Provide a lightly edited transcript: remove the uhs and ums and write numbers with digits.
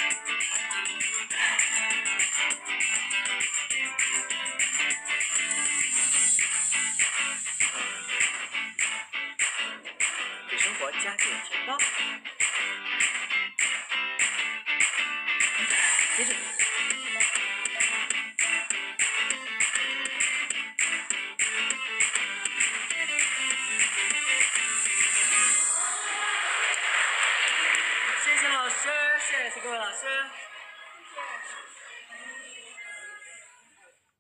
给生活加点甜吧。接着。谢谢老师，谢谢各位老师。